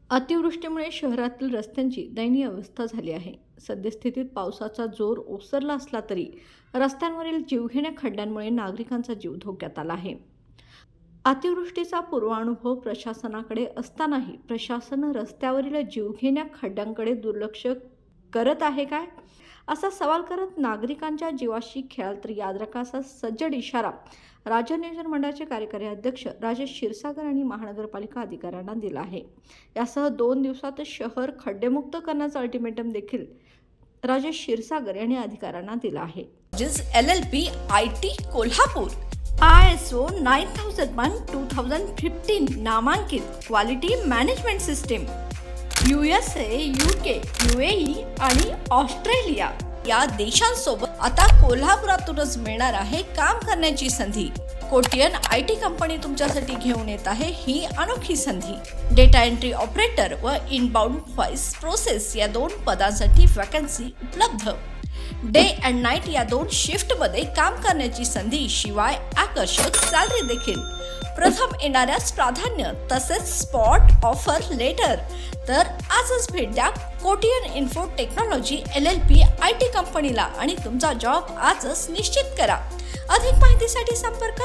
अतिवृष्टीमुळे शहरातील रस्त्यांची दयनीय अवस्था झाली आहे. सद्यस्थितीत पावसाचा जोर ओसरला असला तरी रस्त्यांवरील जीवघेण्या खड्ड्यांमुळे नागरिकांचा जीव धोक्यात आला आहे. अतिवृष्टीचा पूर्वानुभव प्रशासनाकडे असतानाही प्रशासन रस्त्यावरील जीवघेण्या खड्ड्यांकडे दुर्लक्ष करत आहे काय, असा सवाल करत नागरिकांच्या जीवाशी खेळाल तर याद राखा, असा सज्जड इशारा राज्य नियोजन मंडळाचे कार्यकारी अध्यक्ष राजेश क्षीरसागर यांनी महानगरपालिका अधिकाऱ्यांना दिला आहे. यासह 2 दिवसात शहर खड्डेमुक्त करण्याचा अल्टिमेटम देखील राजेश क्षीरसागर यांनी अधिकाऱ्यांना दिला आहे. LLP IT कोल्हापूर ISO 9001:2015 नामांकित quality management system USA, UK, UAE आणि ऑस्ट्रेलिया या देशांसोबत आता कोल्हापुरातूनच मिळणार आहे काम करण्याची संधी. कोटियन IT कंपनी तुमच्यासाठी घेऊन येत आहे ही अनोखी संधी. डेटा एंट्री ऑपरेटर व इनबाउंड व्हॉइस प्रोसेस या 2 पदांसाठी वॅकन्सी उपलब्ध. डे अँड नाईट या 2 शिफ्टमध्ये काम करण्याची संधी, शिवाय आकर्षक सॅलरी देखील. प्रथम येणाऱ्यास प्राधान्य तसेच स्पॉट ऑफर लेटर. तर आजच भेट द्या Kotiyan info technology LLP IT कंपनीला आणि तुमचा जॉब आजच निश्चित करा. अधिक माहितीसाठी संपर्क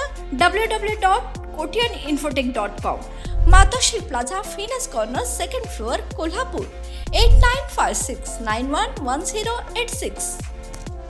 www.kotiyaninfotech.com. मातोश्री प्लाझा, फिनस कॉर्नर, 2nd फ्लोअर, कोल्हापूर. 8956911086.